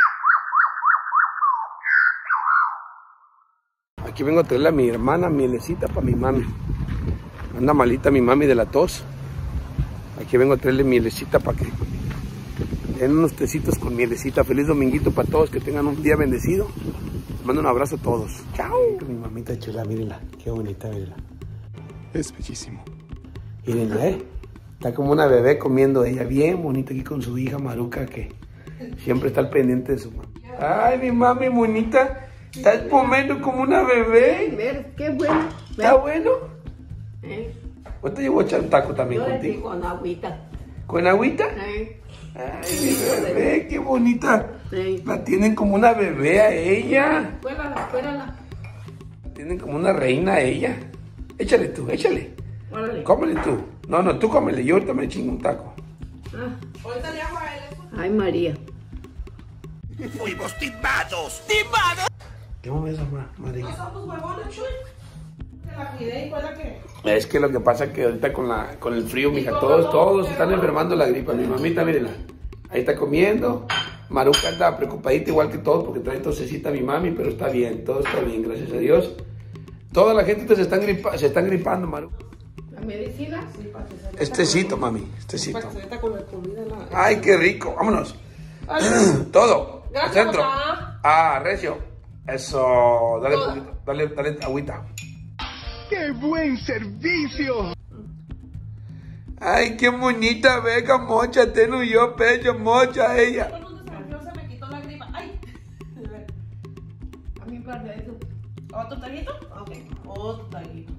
Aquí vengo a traerle a mi hermana mielecita para mi mami. Anda malita mi mami de la tos. Aquí vengo a traerle mielecita para que den unos tecitos con mielecita. Feliz dominguito para todos, que tengan un día bendecido. Les mando un abrazo a todos. Chao. Mi mamita chula, mírenla. Qué bonita, mírenla. Es bellísimo. Mírenla, está como una bebé comiendo ella. Bien bonita aquí con su hija Maruca, que siempre está al pendiente de su mamá. Ay, mi mami bonita. Estás comiendo como una bebé. Ver, qué bueno. ¿Está bueno? ¿O te llevo a echar un taco también Yo contigo? con agüita. ¿Con agüita? Sí. Ay, mi bebé, qué bonita. Sí. La tienen como una bebé a ella. Cuélala, cuélala. La tienen como una reina a ella. Échale tú, échale. Órale. Cómele tú. No, tú cómele. Yo ahorita me chingo un taco. Ah. Ahorita le hago a él. Ay, María. Fuimos timados, timados. ¿Qué momento, María? No somos huevones, Chuy. Te la cuidé y fue la que... Es que lo que pasa es que ahorita con el frío, mija, todos están enfermando la gripa. Mi mamita, mírenla, ahí está comiendo. Maruca está preocupadita igual que todos porque trae tosecita mi mami, pero está bien, todo está bien, gracias a Dios. Toda la gente se están gripando, Maruca. ¿La medicina? Sí, para que se... Estecito, mami, estecito. Para que se meta con la comida. Ay, qué rico, vámonos. Ay, Todo, al gracias, centro. mamá. Ah, recio. Eso, dale poquito, dale agüita. ¡Qué buen servicio! Ay, qué bonita, venga, mocha, tengo yo pecho, mocha, ella. Con un desafío se me quitó la gripa. Ay. A mí para eso. ¿Otro traguito? Ok, otro traguito.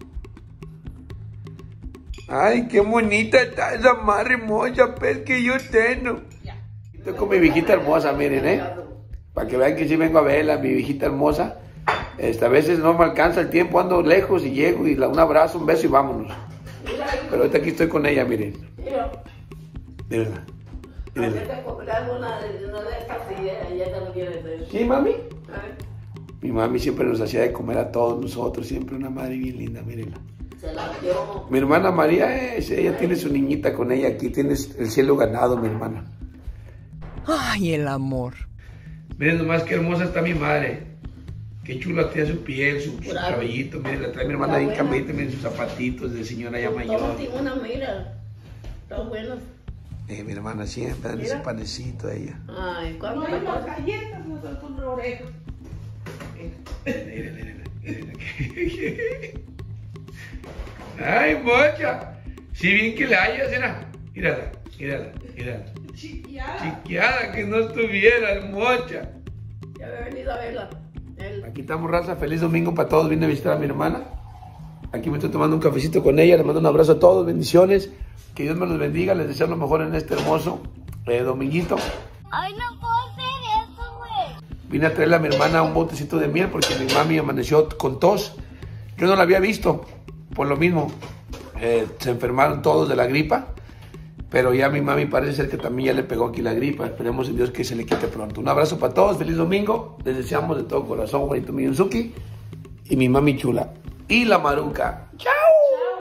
Ay, qué bonita está esa madre mocha, pez que yo tengo. Ya. Estoy con mi viejita hermosa, miren, para que vean que sí vengo a verla, mi viejita hermosa. A veces no me alcanza el tiempo, ando lejos y llego y un abrazo, un beso y vámonos. Pero ahorita aquí estoy con ella, miren. Mírenla. Mírenla. Te comprar una de estas y ella te lo quiere hacer. ¿Sí, mami? Mi mami siempre nos hacía de comer a todos nosotros, siempre una madre bien linda, mírenla. Se la dio. Mi hermana María, ella tiene su niñita con ella aquí, tiene el cielo ganado, mi hermana. Ay, el amor. Miren nomás qué hermosa está mi madre. Qué chula tiene su piel, su cabellito. Miren, la trae mi hermana bien cambiadita, miren sus zapatitos de señora ya mayor. Una mira. Está bueno. Mi hermana siempre dale ese panecito a ella. Ay, ¿cuándo No te hay más pasa? galletas, no son con orejas. Ay, mocha. Si bien que la hayas, era. Mírala. Chiquiada que no estuviera, mocha. Ya había venido a verla. Aquí estamos, raza. Feliz domingo para todos. Vine a visitar a mi hermana. Aquí me estoy tomando un cafecito con ella. Les mando un abrazo a todos. Bendiciones. Que Dios me los bendiga. Les deseo lo mejor en este hermoso dominguito. Ay, no puedo hacer eso, güey. Vine a traerle a mi hermana un botecito de miel porque mi mami amaneció con tos. Yo no la había visto. Por lo mismo, se enfermaron todos de la gripa. Pero ya mi mami parece ser que también ya le pegó aquí la gripa. Esperemos en Dios que se le quite pronto. Un abrazo para todos. Feliz domingo. Les deseamos de todo corazón, Juanito Miyunzuki y mi mami chula. Y la Maruca. ¡Chao!